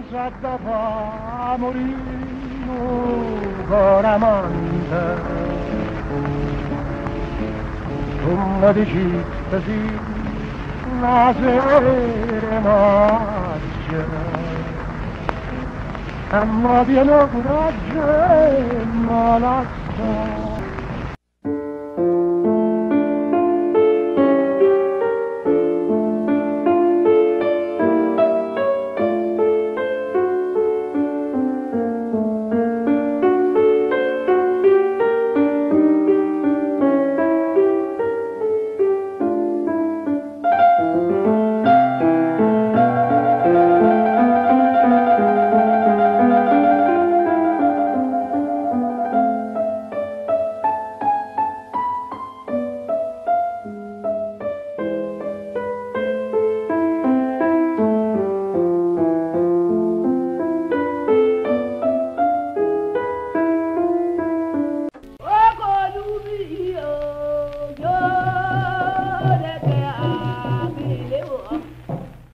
100 fa morino coramante tu mi dici così una sera macchia ma pieno coraggio e malazzo